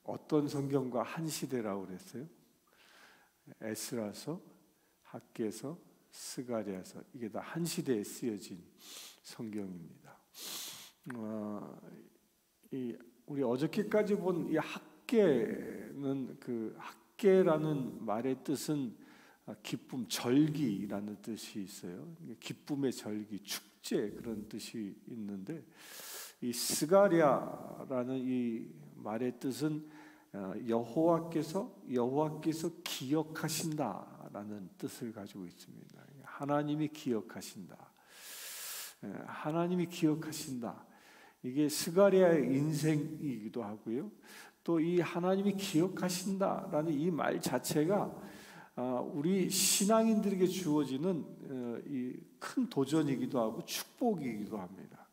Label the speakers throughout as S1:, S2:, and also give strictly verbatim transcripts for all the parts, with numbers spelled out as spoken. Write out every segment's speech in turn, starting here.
S1: 어떤 성경과 한 시대라고 그랬어요? 에스라서, 학개서, 스가랴서, 이게 다 한 시대에 쓰여진 성경입니다. 어, 이 우리 어저께까지 본 이 학개는, 그 학개라는 말의 뜻은 기쁨, 절기라는 뜻이 있어요. 기쁨의 절기, 축제, 그런 뜻이 있는데, 이 스가랴라는 이 말의 뜻은 여호와께서 여호와께서 기억하신다라는 뜻을 가지고 있습니다. 하나님이 기억하신다. 하나님이 기억하신다. 이게 스가랴의 인생이기도 하고요. 또 이 하나님이 기억하신다라는 이 말 자체가 우리 신앙인들에게 주어지는 이 큰 도전이기도 하고 축복이기도 합니다.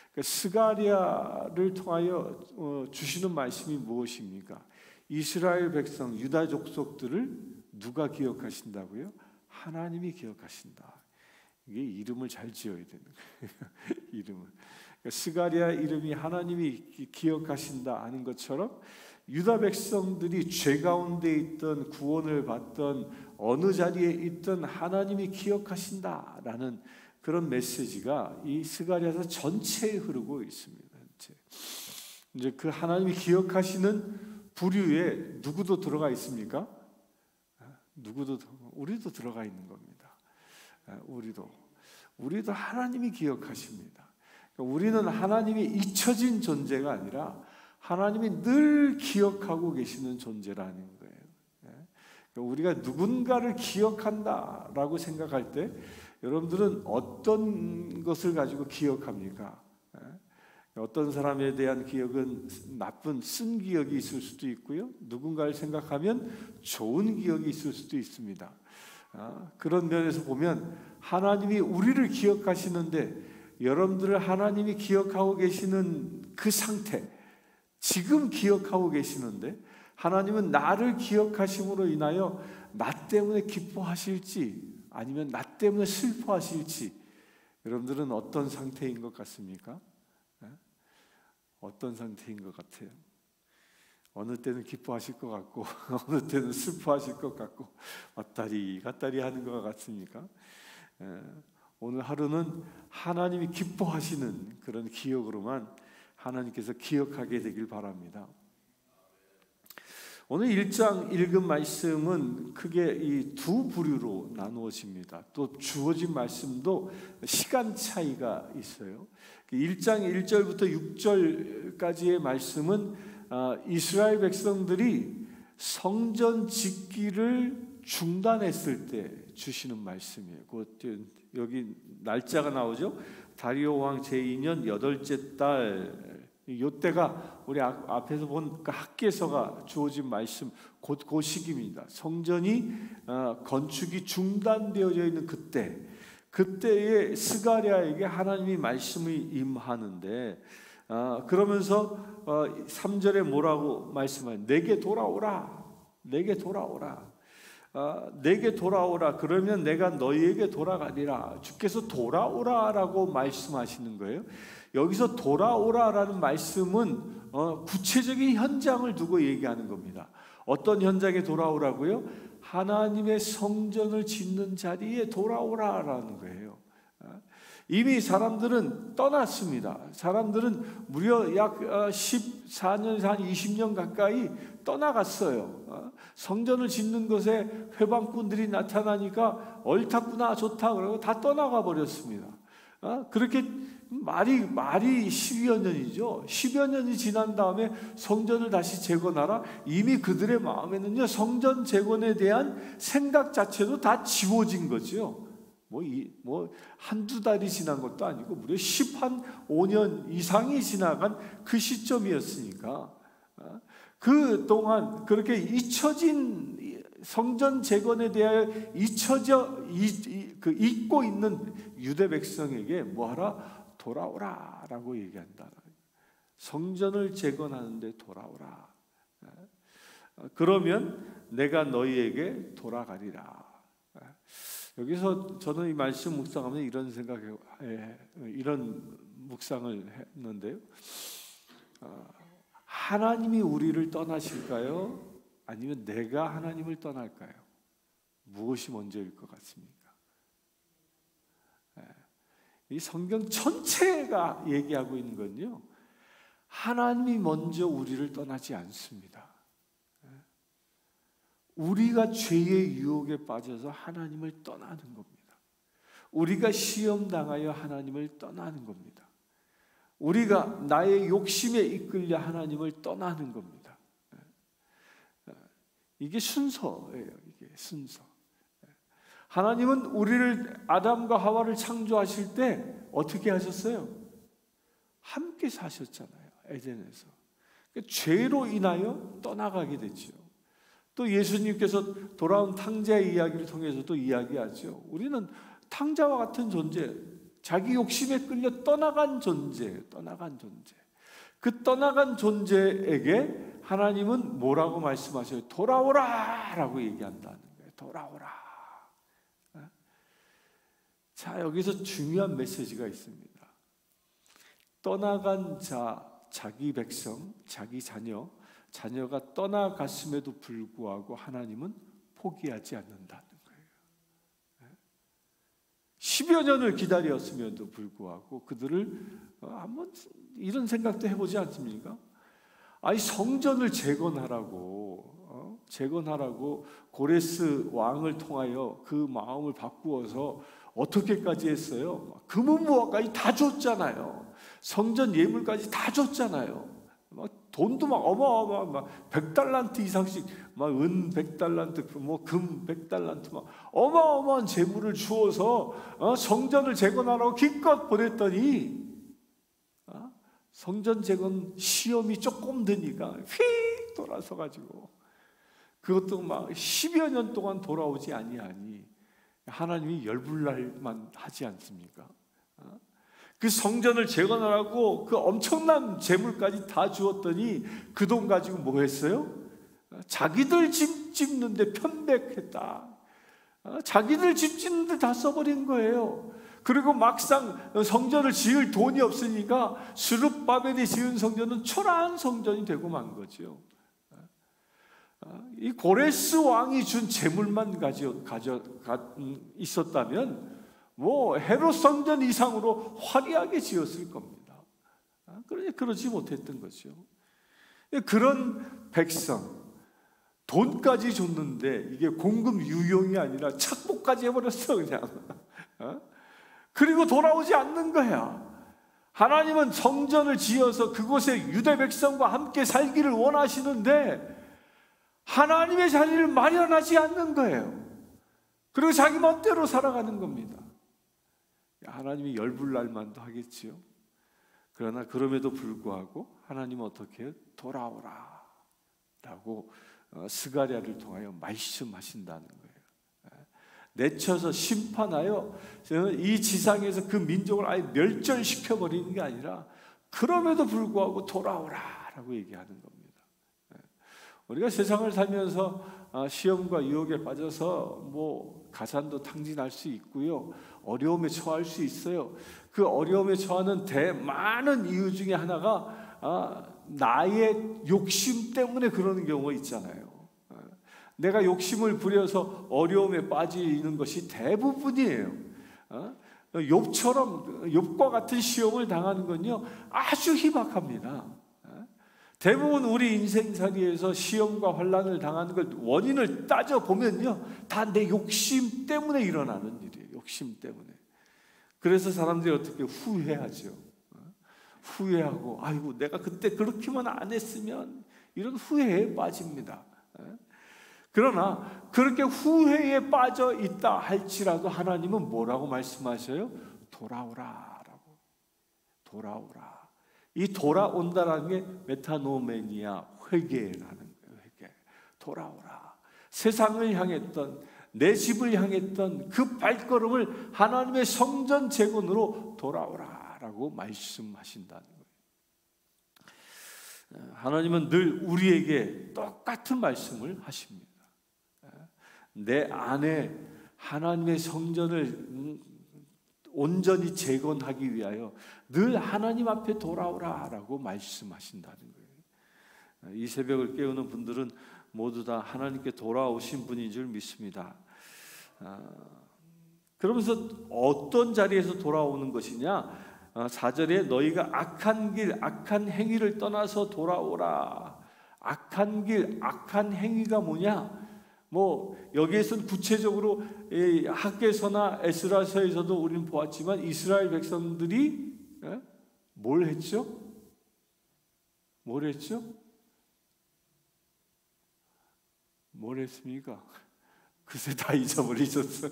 S1: 스가랴를 통하여 주시는 말씀이 무엇입니까? 이스라엘 백성, 유다 족속들을 누가 기억하신다고요? 하나님이 기억하신다. 이게 이름을 잘 지어야 되는 거예요. 이름을. 스가랴 이름이 하나님이 기억하신다 하는 것처럼 유다 백성들이 죄 가운데 있던, 구원을 받던, 어느 자리에 있던 하나님이 기억하신다라는 그런 메시지가 이 스가랴서 전체에 흐르고 있습니다. 이제 그 하나님이 기억하시는 부류에 누구도 들어가 있습니까? 누구도, 우리도 들어가 있는 겁니다. 우리도 우리도 하나님이 기억하십니다. 우리는 하나님이 잊혀진 존재가 아니라 하나님이 늘 기억하고 계시는 존재라는 거예요. 우리가 누군가를 기억한다라고 생각할 때 여러분들은 어떤 것을 가지고 기억합니까? 어떤 사람에 대한 기억은 나쁜 쓴 기억이 있을 수도 있고요. 누군가를 생각하면 좋은 기억이 있을 수도 있습니다. 그런 면에서 보면 하나님이 우리를 기억하시는데, 여러분들을 하나님이 기억하고 계시는 그 상태, 지금 기억하고 계시는데 하나님은 나를 기억하심으로 인하여 나 때문에 기뻐하실지 아니면 나 때문에 슬퍼하실지, 여러분들은 어떤 상태인 것 같습니까? 어떤 상태인 것 같아요? 어느 때는 기뻐하실 것 같고 어느 때는 슬퍼하실 것 같고 왔다리 갔다리 하는 것 같습니까? 오늘 하루는 하나님이 기뻐하시는 그런 기억으로만 하나님께서 기억하게 되길 바랍니다. 오늘 일 장 읽은 말씀은 크게 이 두 부류로 나누어집니다. 또 주어진 말씀도 시간 차이가 있어요. 일 장 일 절부터 육 절까지의 말씀은 이스라엘 백성들이 성전 짓기를 중단했을 때 주시는 말씀이에요. 여기 날짜가 나오죠. 다리오 왕 제이 년 여덟째 달, 이때가 우리 앞에서 본 그 학개서가 주어진 말씀, 곧 그 시기입니다. 성전이 건축이 중단되어져 있는 그때, 그때에 스가랴에게 하나님이 말씀이 임하는데, 그러면서 삼 절에 뭐라고 말씀하냐? 내게 돌아오라, 내게 돌아오라. 아, 내게 돌아오라. 그러면 내가 너희에게 돌아가리라. 주께서 돌아오라라고 말씀하시는 거예요. 여기서 돌아오라라는 말씀은 어, 구체적인 현장을 두고 얘기하는 겁니다. 어떤 현장에 돌아오라고요? 하나님의 성전을 짓는 자리에 돌아오라라는 거예요. 이미 사람들은 떠났습니다. 사람들은 무려 약 십사 년, 한 이십 년 가까이 떠나갔어요. 성전을 짓는 것에 회방꾼들이 나타나니까 옳다구나, 좋다 그러고 다 떠나가 버렸습니다. 그렇게 말이 말이 십여 년이죠. 십여 년이 지난 다음에 성전을 다시 재건하라. 이미 그들의 마음에는요, 성전 재건에 대한 생각 자체도 다 지워진 거죠. 뭐, 이, 뭐, 한두 달이 지난 것도 아니고, 무려 십오 년 이상이 지나간 그 시점이었으니까, 그 동안 그렇게 잊혀진 성전 재건에 대하여 잊혀져, 그 잊고 있는 유대 백성에게 뭐하라? 돌아오라 라고 얘기한다. 성전을 재건하는데 돌아오라. 그러면 내가 너희에게 돌아가리라. 여기서 저는 이 말씀 묵상하면서 이런 생각에 이런 묵상을 했는데요. 하나님이 우리를 떠나실까요? 아니면 내가 하나님을 떠날까요? 무엇이 먼저일 것 같습니까? 이 성경 전체가 얘기하고 있는 건요, 하나님이 먼저 우리를 떠나지 않습니다. 우리가 죄의 유혹에 빠져서 하나님을 떠나는 겁니다. 우리가 시험 당하여 하나님을 떠나는 겁니다. 우리가 나의 욕심에 이끌려 하나님을 떠나는 겁니다. 이게 순서예요. 이게 순서. 하나님은 우리를, 아담과 하와를 창조하실 때 어떻게 하셨어요? 함께 사셨잖아요. 에덴에서. 죄로 인하여 떠나가게 됐죠. 또 예수님께서 돌아온 탕자의 이야기를 통해서도 이야기하죠. 우리는 탕자와 같은 존재, 자기 욕심에 끌려 떠나간 존재, 떠나간 존재. 그 떠나간 존재에게 하나님은 뭐라고 말씀하셔요? 돌아오라! 라고 얘기한다는 거예요. 돌아오라. 자, 여기서 중요한 메시지가 있습니다. 떠나간 자, 자기 백성, 자기 자녀, 자녀가 떠나갔음에도 불구하고 하나님은 포기하지 않는다는 거예요. 십여 년을 기다렸음에도 불구하고 그들을 한번 이런 생각도 해보지 않습니까? 아니, 성전을 재건하라고 어? 재건하라고 고레스 왕을 통하여 그 마음을 바꾸어서 어떻게까지 했어요? 금은보화까지 다 줬잖아요. 성전 예물까지 다 줬잖아요. 막 돈도 막 어마어마 막 백 달란트 이상씩 막 은 백 달란트 뭐 금 백 달란트 막 어마어마한 재물을 주어서 어? 성전을 재건하라고 기껏 보냈더니 어? 성전 재건 시험이 조금 되니까 휙 돌아서 가지고 그것도 막 십여 년 동안 돌아오지 아니하니 하나님이 열불날만 하지 않습니까? 그 성전을 재건하라고 그 엄청난 재물까지 다 주었더니 그 돈 가지고 뭐 했어요? 자기들 집 짓는데 편백했다. 자기들 집 짓는데 다 써버린 거예요. 그리고 막상 성전을 지을 돈이 없으니까 스룹바벨이 지은 성전은 초라한 성전이 되고 만 거죠. 이 고레스 왕이 준 재물만 가져, 가져 가, 있었다면 뭐 헤롯 성전 이상으로 화려하게 지었을 겁니다. 그러니 그러지 못했던 거죠. 그런 백성, 돈까지 줬는데 이게 공금 유용이 아니라 착복까지 해버렸어 그냥. 그리고 돌아오지 않는 거야. 하나님은 성전을 지어서 그곳에 유대 백성과 함께 살기를 원하시는데 하나님의 자리를 마련하지 않는 거예요. 그리고 자기 멋대로 살아가는 겁니다. 하나님이 열불날 만도 하겠지요. 그러나 그럼에도 불구하고 하나님은 어떻게 해요? 돌아오라 라고 스가랴를 통하여 말씀하신다는 거예요. 내쳐서 심판하여 이 지상에서 그 민족을 아예 멸절시켜버리는 게 아니라 그럼에도 불구하고 돌아오라 라고 얘기하는 겁니다. 우리가 세상을 살면서 시험과 유혹에 빠져서 뭐 가산도 탕진할 수 있고요, 어려움에 처할 수 있어요. 그 어려움에 처하는 대 많은 이유 중에 하나가 아, 나의 욕심 때문에 그러는 경우가 있잖아요. 내가 욕심을 부려서 어려움에 빠지는 것이 대부분이에요. 욥처럼 욥과 같은 시험을 당하는 건요 아주 희박합니다. 대부분 우리 인생살이에서 시험과 환난을 당하는 걸 원인을 따져보면요 다 내 욕심 때문에 일어나는 일이에요. 욕심 때문에. 그래서 사람들이 어떻게 후회하죠. 후회하고 아이고 내가 그때 그렇게만 안 했으면 이런 후회에 빠집니다. 그러나 그렇게 후회에 빠져 있다 할지라도 하나님은 뭐라고 말씀하셔요? 돌아오라라고. 돌아오라. 이 돌아온다라는 게 메타노메니아, 회개라는 거예요. 회개. 돌아오라. 세상을 향했던, 내 집을 향했던 그 발걸음을 하나님의 성전 재건으로 돌아오라라고 말씀하신다는 거예요. 하나님은 늘 우리에게 똑같은 말씀을 하십니다. 내 안에 하나님의 성전을 온전히 재건하기 위하여 늘 하나님 앞에 돌아오라라고 말씀하신다는 거예요. 이 새벽을 깨우는 분들은 모두 다 하나님께 돌아오신 분인 줄 믿습니다. 그러면서 어떤 자리에서 돌아오는 것이냐? 사 절에 너희가 악한 길, 악한 행위를 떠나서 돌아오라. 악한 길, 악한 행위가 뭐냐? 뭐 여기에서는 구체적으로 학개서나 에스라서에서도 우리는 보았지만 이스라엘 백성들이 뭘 했죠? 뭘 했죠? 뭘 했습니까? 글쎄 다 잊어버리셨어.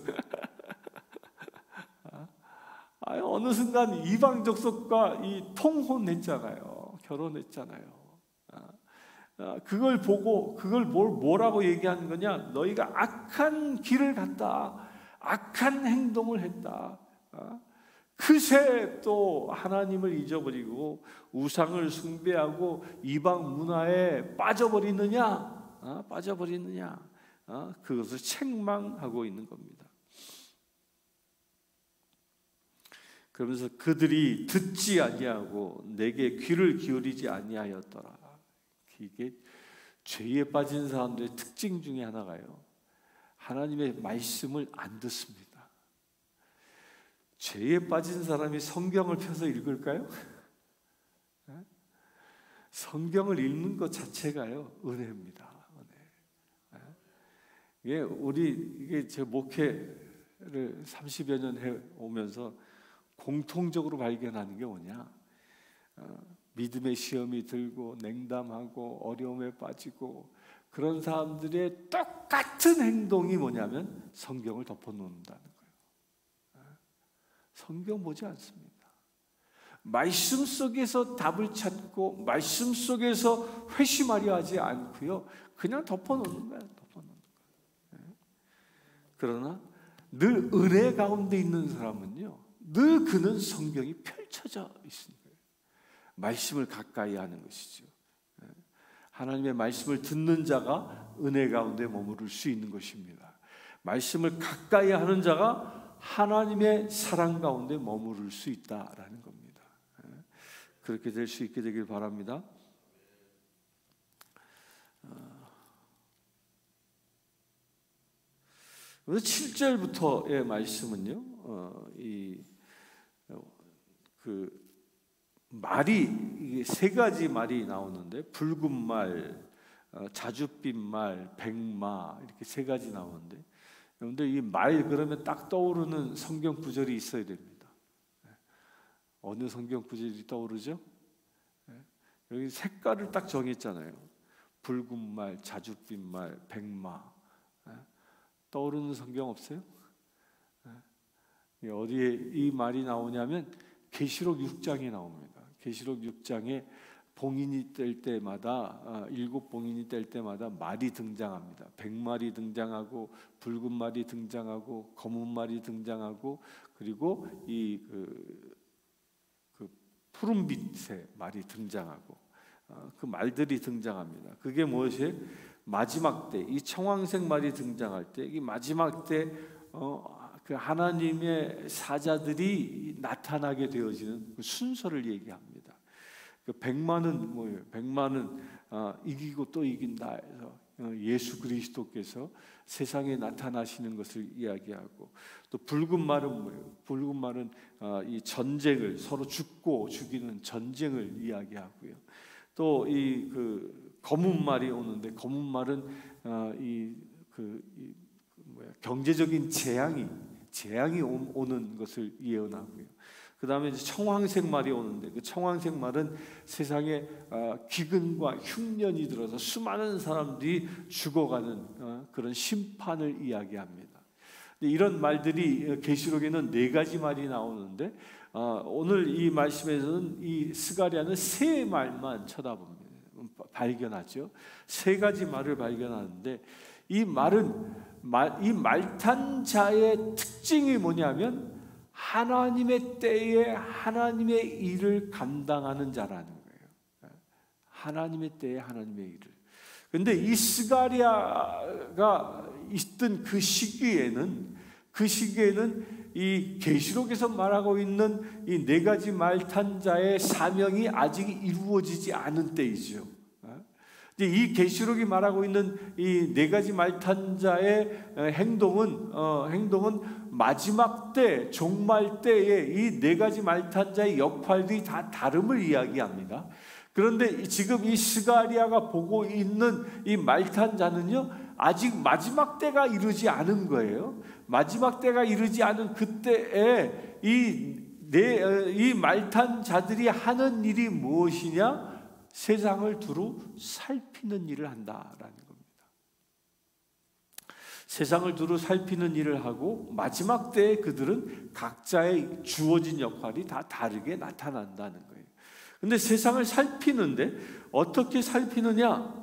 S1: 아, 어느 순간 이방 족속과 이 통혼했잖아요. 결혼했잖아요. 아, 그걸 보고 그걸 뭘 뭐라고 얘기하는 거냐? 너희가 악한 길을 갔다. 악한 행동을 했다. 아, 그새 또 하나님을 잊어버리고 우상을 숭배하고 이방 문화에 빠져버리느냐? 아, 빠져버리느냐? 아, 그것을 책망하고 있는 겁니다. 그러면서 그들이 듣지 아니하고 내게 귀를 기울이지 아니하였더라. 이게 죄에 빠진 사람들의 특징 중에 하나가요. 하나님의 말씀을 안 듣습니다. 죄에 빠진 사람이 성경을 펴서 읽을까요? 성경을 읽는 것 자체가요 은혜입니다. 은혜. 이게 우리 이게 제 목회를 삼십여 년 해 오면서 공통적으로 발견하는 게 뭐냐? 어, 믿음의 시험이 들고 냉담하고 어려움에 빠지고 그런 사람들의 똑같은 행동이 뭐냐면 성경을 덮어놓는다는 거예요. 성경 보지 않습니다. 말씀 속에서 답을 찾고 말씀 속에서 회심하려 하지 않고요. 그냥 덮어놓는 거예요. 덮어놓는 거예요. 그러나 늘 은혜 가운데 있는 사람은요. 늘 그는 성경이 펼쳐져 있습니다. 말씀을 가까이 하는 것이죠. 하나님의 말씀을 듣는 자가 은혜 가운데 머무를 수 있는 것입니다. 말씀을 가까이 하는 자가 하나님의 사랑 가운데 머무를 수 있다라는 겁니다. 그렇게 될 수 있게 되길 바랍니다. 칠 절부터의 말씀은요, 어, 이, 그, 말이 이게 세 가지 말이 나오는데 붉은 말, 어, 자줏빛 말, 백마 이렇게 세 가지 나오는데 여러분들 이 말 그러면 딱 떠오르는 성경 구절이 있어야 됩니다. 어느 성경 구절이 떠오르죠? 여기 색깔을 딱 정했잖아요. 붉은 말, 자줏빛 말, 백마. 떠오르는 성경 없어요? 어디에 이 말이 나오냐면 계시록 육 장에 나옵니다. 계시록 육 장에 봉인이 될 때마다 일곱 봉인이 될 때마다 말이 등장합니다. 백말이 등장하고 붉은 말이 등장하고 검은 말이 등장하고 그리고 이 그, 그 푸른빛의 말이 등장하고 그 말들이 등장합니다. 그게 무엇이에요? 마지막 때 이 청황색 말이 등장할 때 이 마지막 때 어, 그 하나님의 사자들이 나타나게 되어지는 그 순서를 얘기합니다. 그 백만은 뭐예요? 백만은 어, 이기고 또 이긴다 해서 어, 예수 그리스도께서 세상에 나타나시는 것을 이야기하고 또 붉은 말은 뭐예요? 붉은 말은 어, 이 전쟁을 서로 죽고 죽이는 전쟁을 이야기하고요. 또 이 그 검은 말이 오는데 검은 말은 어, 이 그 뭐야 경제적인 재앙이 재앙이 오는 것을 예언하고요. 그 다음에 이제 청황색 말이 오는데 그 청황색 말은 세상에 기근과 흉년이 들어서 수많은 사람들이 죽어가는 그런 심판을 이야기합니다. 이런 말들이 계시록에는 네 가지 말이 나오는데 오늘 이 말씀에서는 이 스가랴는 세 말만 쳐다봅니다. 발견하죠. 세 가지 말을 발견하는데 이 말은 이 말탄 자의 특징이 뭐냐면 하나님의 때에 하나님의 일을 감당하는 자라는 거예요. 하나님의 때에 하나님의 일을. 그런데 이 스가랴가 있던 그 시기에는 그 시기에는 이 계시록에서 말하고 있는 이 네 가지 말탄 자의 사명이 아직 이루어지지 않은 때이죠. 이 계시록이 말하고 있는 이 네 가지 말탄 자의 행동은 어, 행동은 마지막 때, 종말 때에 이 네 가지 말탄 자의 역할들이 다 다름을 이야기합니다. 그런데 지금 이 스가랴가 보고 있는 이 말탄 자는요, 아직 마지막 때가 이르지 않은 거예요. 마지막 때가 이르지 않은 그때에 이, 네, 이 말탄 자들이 하는 일이 무엇이냐? 세상을 두루 살피는 일을 한다라는 겁니다. 세상을 두루 살피는 일을 하고 마지막 때에 그들은 각자의 주어진 역할이 다 다르게 나타난다는 거예요. 근데 세상을 살피는데 어떻게 살피느냐?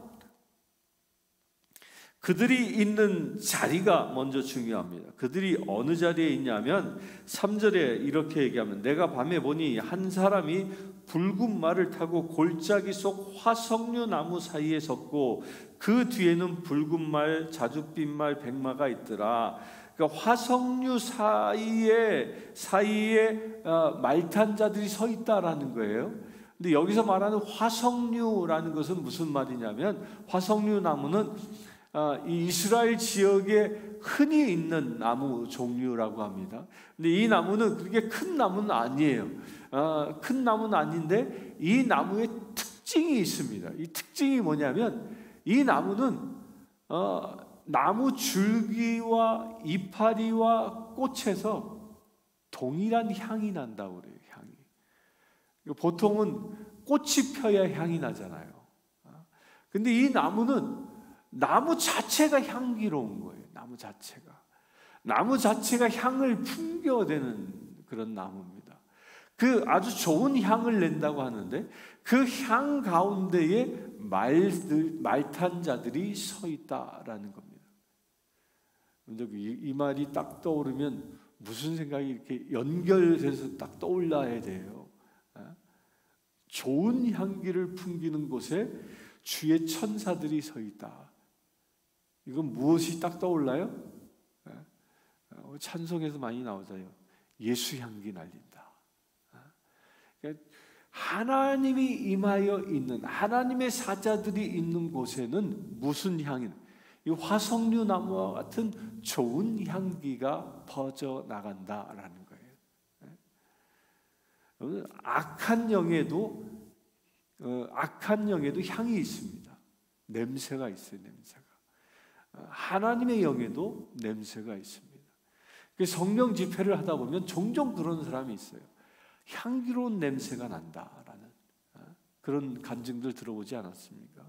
S1: 그들이 있는 자리가 먼저 중요합니다. 그들이 어느 자리에 있냐면 삼 절에 이렇게 얘기하면 내가 밤에 보니 한 사람이 붉은 말을 타고 골짜기 속 화석류 나무 사이에 섰고 그 뒤에는 붉은 말, 자줏빛 말, 백마가 있더라. 그러니까 화석류 사이에 사이에 말탄 자들이 서 있다라는 거예요. 근데 여기서 말하는 화석류라는 것은 무슨 말이냐면 화석류 나무는 이 이스라엘 지역에 흔히 있는 나무 종류라고 합니다. 근데 이 나무는 그렇게 큰 나무는 아니에요. 어, 큰 나무는 아닌데 이 나무의 특징이 있습니다. 이 특징이 뭐냐면 이 나무는 어, 나무 줄기와 이파리와 꽃에서 동일한 향이 난다고 그래요. 향이. 보통은 꽃이 펴야 향이 나잖아요. 근데 이 나무는 나무 자체가 향기로운 거예요. 나무 자체가. 나무 자체가 향을 풍겨대는 그런 나무입니다. 그 아주 좋은 향을 낸다고 하는데 그 향 가운데에 말들, 말탄 자들이 서 있다라는 겁니다. 이, 이 말이 딱 떠오르면 무슨 생각이 이렇게 연결돼서 딱 떠올라야 돼요. 좋은 향기를 풍기는 곳에 주의 천사들이 서 있다. 이건 무엇이 딱 떠올라요? 찬송에서 많이 나오잖아요. 예수 향기 날린다. 그러니까 하나님이 임하여 있는 하나님의 사자들이 있는 곳에는 무슨 향이? 이 화석류 나무와 같은 좋은 향기가 퍼져 나간다라는 거예요. 악한 영에도 어, 악한 영에도 향이 있습니다. 냄새가 있어요. 냄새가. 하나님의 영에도 냄새가 있습니다. 성령 집회를 하다 보면 종종 그런 사람이 있어요. 향기로운 냄새가 난다라는 그런 간증들 들어보지 않았습니까?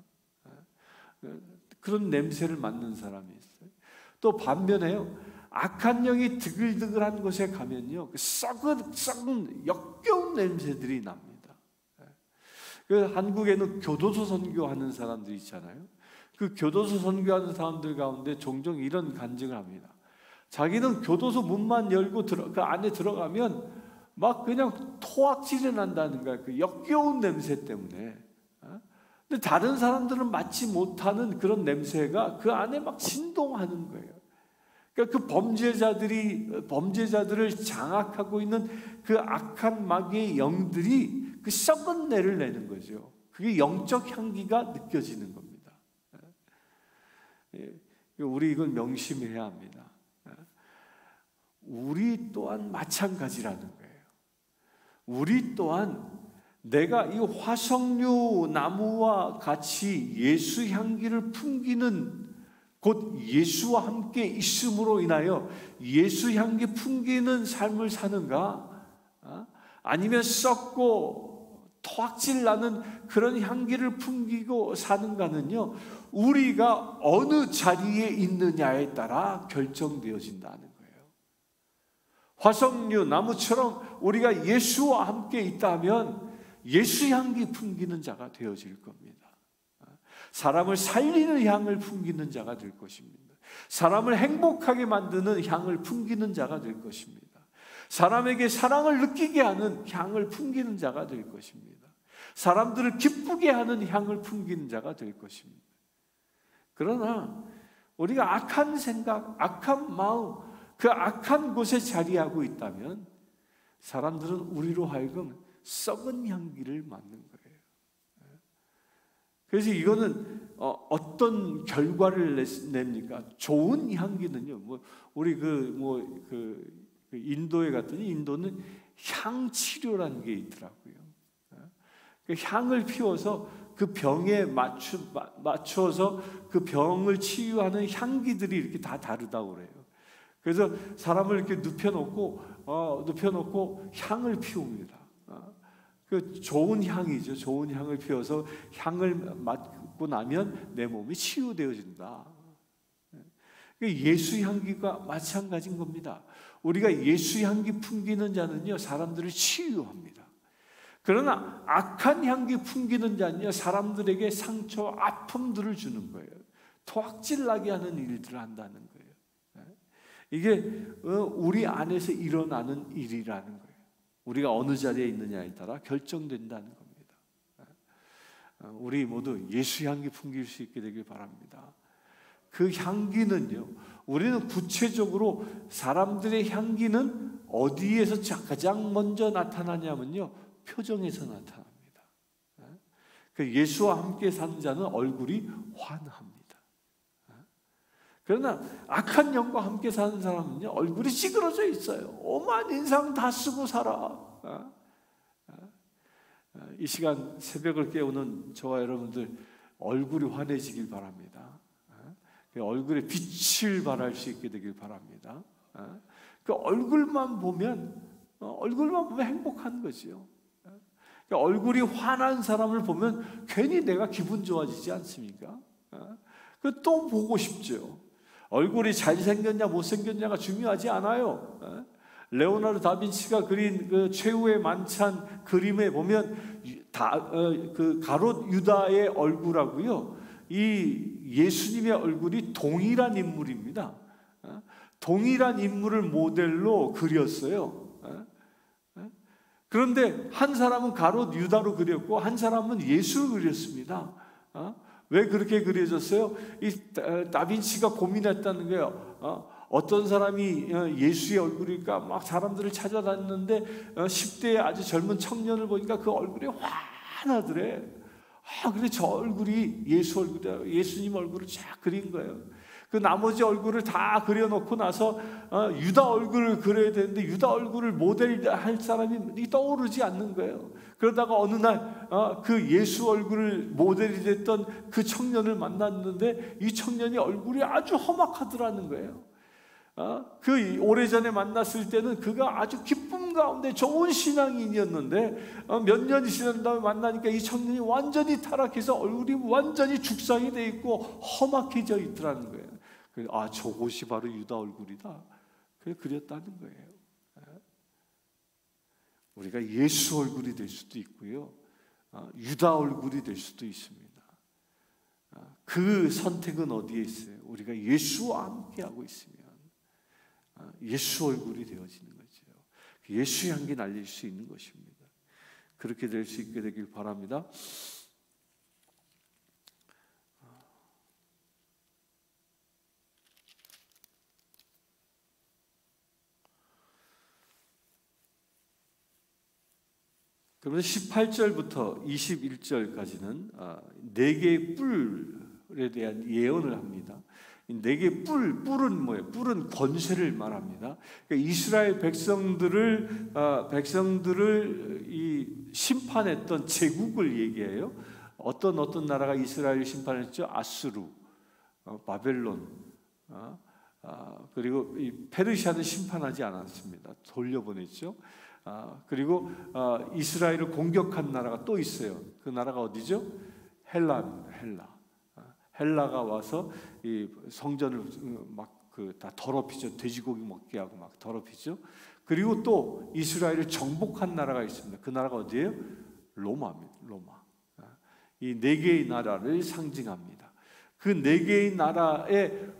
S1: 그런 냄새를 맡는 사람이 있어요. 또 반면에요, 악한 영이 드글드글한 곳에 가면요, 썩은 썩은 역겨운 냄새들이 납니다. 그 한국에는 교도소 선교하는 사람들 있잖아요. 그 교도소 선교하는 사람들 가운데 종종 이런 간증을 합니다. 자기는 교도소 문만 열고 들어, 그 안에 들어가면 막 그냥 토악질이 난다는 거야. 그 역겨운 냄새 때문에. 근데 다른 사람들은 맡지 못하는 그런 냄새가 그 안에 막 진동하는 거예요. 그러니까 그 범죄자들이 범죄자들을 장악하고 있는 그 악한 마귀의 영들이 그 썩은 내를 내는 거죠. 그게 영적 향기가 느껴지는 겁니다. 우리 이건 명심해야 합니다. 우리 또한 마찬가지라는 거예요. 우리 또한 내가 이 화석류 나무와 같이 예수 향기를 풍기는 곧 예수와 함께 있음으로 인하여 예수 향기 풍기는 삶을 사는가? 아니면 썩고 토악질 나는 그런 향기를 풍기고 사는가는요, 우리가 어느 자리에 있느냐에 따라 결정되어진다는 거예요. 화석류 나무처럼 우리가 예수와 함께 있다면 예수 향기 풍기는 자가 되어질 겁니다. 사람을 살리는 향을 풍기는 자가 될 것입니다. 사람을 행복하게 만드는 향을 풍기는 자가 될 것입니다. 사람에게 사랑을 느끼게 하는 향을 풍기는 자가 될 것입니다. 사람들을 기쁘게 하는 향을 풍기는 자가 될 것입니다. 그러나 우리가 악한 생각, 악한 마음, 그 악한 곳에 자리하고 있다면 사람들은 우리로 하여금 썩은 향기를 맡는 거예요. 그래서 이거는 어, 어떤 결과를 냅니까? 좋은 향기는요. 뭐 우리 그 뭐 그 그 인도에 갔더니 인도는 향 치료라는 게 있더라고요. 그 향을 피워서 그 병에 맞추, 맞추어서 그 병을 치유하는 향기들이 이렇게 다 다르다고 그래요. 그래서 사람을 이렇게 눕혀놓고 어, 눕혀놓고 향을 피웁니다. 어, 그 좋은 향이죠. 좋은 향을 피워서 향을 맡고 나면 내 몸이 치유되어진다. 예수 향기가 마찬가지인 겁니다. 우리가 예수 향기 풍기는 자는요, 사람들을 치유합니다. 그러나 악한 향기 풍기는 자는요, 사람들에게 상처, 아픔들을 주는 거예요. 토악질나게 하는 일들을 한다는 거예요. 이게 우리 안에서 일어나는 일이라는 거예요. 우리가 어느 자리에 있느냐에 따라 결정된다는 겁니다. 우리 모두 예수 향기 풍길 수 있게 되길 바랍니다. 그 향기는요, 우리는 구체적으로 사람들의 향기는 어디에서 가장 먼저 나타나냐면요, 표정에서 나타납니다. 그 예수와 함께 사는 자는 얼굴이 환합니다. 그러나 악한 영과 함께 사는 사람은요, 얼굴이 찌그러져 있어요. 오만 인상 다 쓰고 살아. 이 시간 새벽을 깨우는 저와 여러분들 얼굴이 환해지길 바랍니다. 얼굴에 빛을 발할 수 있게 되길 바랍니다. 그 얼굴만 보면 얼굴만 보면 행복한 거죠. 얼굴이 환한 사람을 보면 괜히 내가 기분 좋아지지 않습니까? 그 또 보고 싶죠. 얼굴이 잘생겼냐 못생겼냐가 중요하지 않아요. 레오나르도 다빈치가 그린 그 최후의 만찬 그림에 보면 다, 그 가롯 유다의 얼굴하고요, 이 예수님의 얼굴이 동일한 인물입니다. 동일한 인물을 모델로 그렸어요. 그런데 한 사람은 가롯 유다로 그렸고 한 사람은 예수를 그렸습니다. 왜 그렇게 그려졌어요? 이 다빈치가 고민했다는 거예요. 어떤 사람이 예수의 얼굴일까 막 사람들을 찾아다녔는데 십 대의 아주 젊은 청년을 보니까 그 얼굴이 환하더래. 아, 그래, 저 얼굴이 예수 얼굴이야. 예수님 얼굴을 쫙 그린 거예요. 그 나머지 얼굴을 다 그려놓고 나서 어, 유다 얼굴을 그려야 되는데 유다 얼굴을 모델할 사람이 떠오르지 않는 거예요. 그러다가 어느 날 어, 그 예수 얼굴을 모델이 됐던 그 청년을 만났는데 이 청년이 얼굴이 아주 험악하더라는 거예요. 어, 그 오래전에 만났을 때는 그가 아주 기쁨 가운데 좋은 신앙인이었는데 어, 몇 년이 지난 다음에 만나니까 이 청년이 완전히 타락해서 얼굴이 완전히 죽상이 돼 있고 험악해져 있더라는 거예요. 그래서 아, 저곳이 바로 유다 얼굴이다. 그래 그렸다는 거예요. 우리가 예수 얼굴이 될 수도 있고요, 어, 유다 얼굴이 될 수도 있습니다. 어, 그 선택은 어디에 있어요? 우리가 예수와 함께 하고 있으면 예수 얼굴이 되어지는 거죠. 예수 향기 날릴 수 있는 것입니다. 그렇게 될 수 있게 되길 바랍니다. 그러면 십팔 절부터 이십일 절까지는 네 개의 뿔에 대한 예언을 합니다. 네 개의 뿔, 뿔은 뭐예요? 뿔은 권세를 말합니다. 그러니까 이스라엘 백성들을 어, 백성들을 이 심판했던 제국을 얘기해요. 어떤 어떤 나라가 이스라엘을 심판했죠? 아수르, 어, 바벨론, 어, 어, 그리고 이 페르시아는 심판하지 않았습니다. 돌려보냈죠. 어, 그리고 어, 이스라엘을 공격한 나라가 또 있어요. 그 나라가 어디죠? 헬라입니다. 헬라. 헬라가 와서 이 성전을 막 그 다 더럽히죠. 돼지고기 먹게 하고 막 더럽히죠. 그리고 또 이스라엘을 정복한 나라가 있습니다. 그 나라가 어디예요? 로마입니다. 로마. 이 네 개의 나라를 상징합니다. 그 네 개의 나라의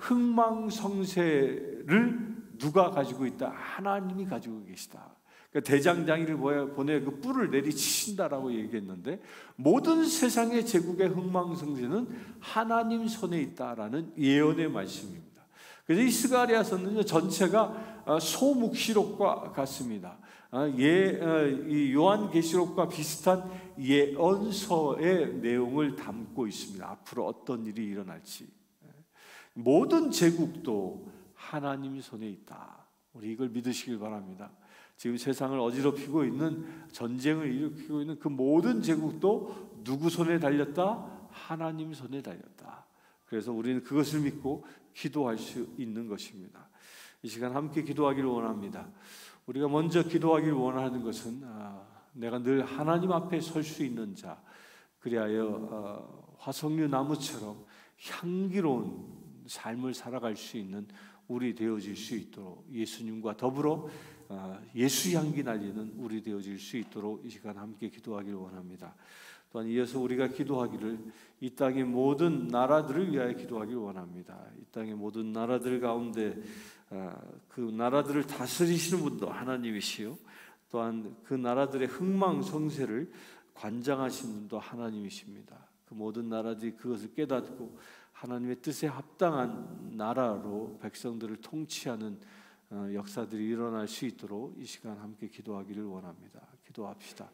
S1: 흥망성쇠를 누가 가지고 있다? 하나님이 가지고 계시다. 그러니까 대장장이를 보내 그 뿔을 내리치신다라고 얘기했는데 모든 세상의 제국의 흥망성쇠는 하나님 손에 있다라는 예언의 말씀입니다. 그래서 이 스가랴서는요 전체가 소묵시록과 같습니다. 예, 이 요한계시록과 비슷한 예언서의 내용을 담고 있습니다. 앞으로 어떤 일이 일어날지. 모든 제국도 하나님 손에 있다. 우리 이걸 믿으시길 바랍니다. 지금 세상을 어지럽히고 있는, 전쟁을 일으키고 있는 그 모든 제국도 누구 손에 달렸다? 하나님 손에 달렸다. 그래서 우리는 그것을 믿고 기도할 수 있는 것입니다. 이 시간 함께 기도하기를 원합니다. 우리가 먼저 기도하기를 원하는 것은 아, 내가 늘 하나님 앞에 설 수 있는 자, 그리하여 어, 화석류 나무처럼 향기로운 삶을 살아갈 수 있는 우리 되어질 수 있도록, 예수님과 더불어 어, 예수 향기 날리는 우리 되어질 수 있도록 이 시간 함께 기도하기를 원합니다. 또한 이어서 우리가 기도하기를 이 땅의 모든 나라들을 위하여 기도하기를 원합니다. 이 땅의 모든 나라들 가운데 그 나라들을 다스리시는 분도 하나님이시요, 또한 그 나라들의 흥망성쇠를 관장하시는 분도 하나님이십니다. 그 모든 나라들이 그것을 깨닫고 하나님의 뜻에 합당한 나라로 백성들을 통치하는 역사들이 일어날 수 있도록 이 시간 함께 기도하기를 원합니다. 기도합시다.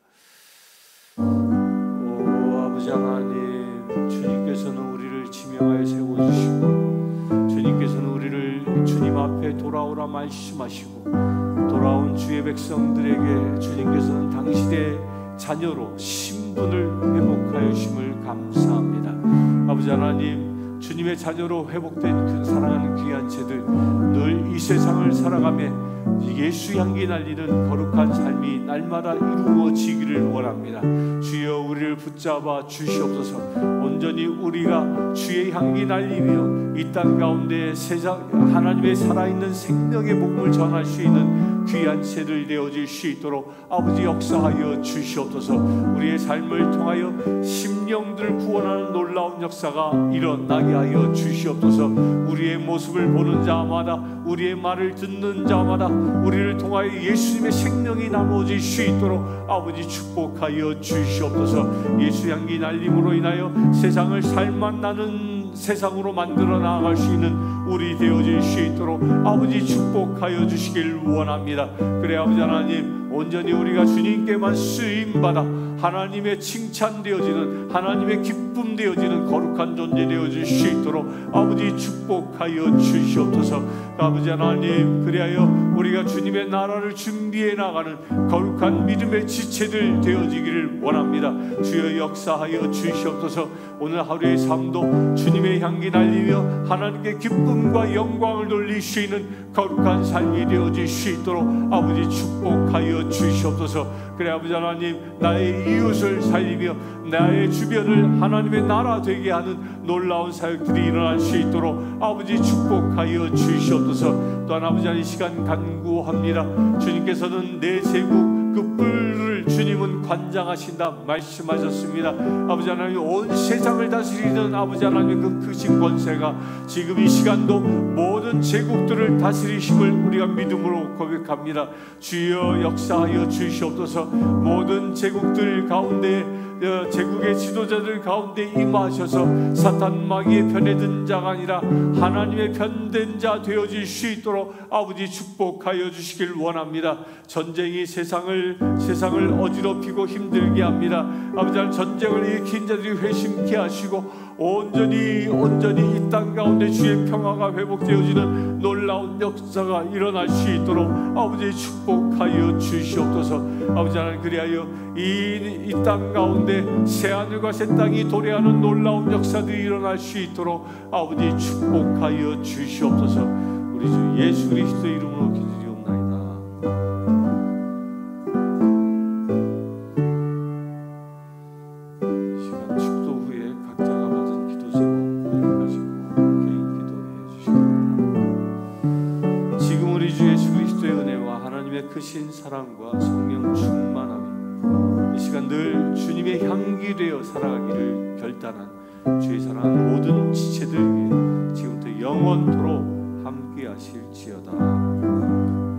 S1: 오 아버지 하나님, 주님께서는 우리를 지명하여 세워주시고, 주님께서는 우리를 주님 앞에 돌아오라 말씀하시고, 돌아온 주의 백성들에게 주님께서는 당신의 자녀로 신분을 회복하여 주심을 감사합니다. 아버지 하나님, 주님의 자녀로 회복된 그 사랑하는 귀한 제들, 늘 이 세상을 살아가며 예수 향기 날리는 거룩한 삶이 날마다 이루어지기를 원합니다. 주여 우리를 붙잡아 주시옵소서. 온전히 우리가 주의 향기 날리며 이 땅 가운데 세상 하나님의 살아있는 생명의 복음을 전할 수 있는 귀한 새들 되어질 수 있도록 아버지 역사하여 주시옵소서. 우리의 삶을 통하여 심령들을 구원하는 놀라운 역사가 일어나게 하여 주시옵소서. 우리의 모습을 보는 자마다, 우리의 말을 듣는 자마다 우리를 통하여 예수님의 생명이 나누어질 수 있도록 아버지 축복하여 주시옵소서. 예수 향기 날림으로 인하여 세상을 살맛 나는 세상으로 만들어 나아갈 수 있는 우리 되어질 수 있도록 아버지 축복하여 주시길 원합니다. 그래 아버지 하나님, 온전히 우리가 주님께만 쓰임받아 하나님의 칭찬되어지는, 하나님의 기쁨 되어지는 거룩한 존재 되어질 수 있도록 아버지 축복하여 주시옵소서. 아버지 하나님, 그리하여 우리가 주님의 나라를 준비해 나가는 거룩한 믿음의 지체들 되어지기를 원합니다. 주여 역사하여 주시옵소서. 오늘 하루의 삶도 주님의 향기 날리며 하나님께 기쁨과 영광을 돌릴 수 있는 거룩한 삶이 되어질 수 있도록 아버지 축복하여 주시옵소서. 그래 아버지 하나님, 나의 이웃을 살리며 나의 주변을 하나님의 나라 되게 하는 놀라운 사역들이 일어날 수 있도록 아버지 축복하여 주시옵소서. 또한 아버지 하나님, 이 시간 간구합니다. 주님께서는 내 제국 그 뿔을 주님은 관장하신다 말씀하셨습니다. 아버지 하나님, 온 세상을 다스리는 아버지 하나님의 그 크신 권세가 지금 이 시간도 모든 제국들을 다스리심을 우리가 믿음으로 고백합니다. 주여 역사하여 주시옵소서. 모든 제국들 가운데, 제국의 지도자들 가운데 임하셔서 사탄 마귀의 편에 든 자가 아니라 하나님의 편된 자 되어질 수 있도록 아버지 축복하여 주시길 원합니다. 전쟁이 세상을 세상을 어지럽히고 힘들게 합니다. 아버지 하나님, 전쟁을 일으킨 자들이 회심케 하시고 온전히 온전히 이 땅 가운데 주의 평화가 회복되어지는 놀라운 역사가 일어날 수 있도록 아버지 축복하여 주시옵소서. 아버지 하나님, 그리하여 이 땅 가운데 새하늘과 새 땅이 도래하는 놀라운 역사들이 일어날 수 있도록 아버지 축복하여 주시옵소서. 우리 주 예수 그리스도 이름으로 기도드리옵나이다. 시간 축도 후에 각자가 받은 기도 제목 가지고 개인 기도해 주시기 바랍니다. 지금 우리 주 예수 그리스도의 은혜와 하나님의 크신 사랑과 성령 충만함이 이 시간 늘 주님의 향기 되어 살아가기를 결단한 주의 사랑하는 모든 지체들 위해 지금부터 영원토록 함께 하실지어다.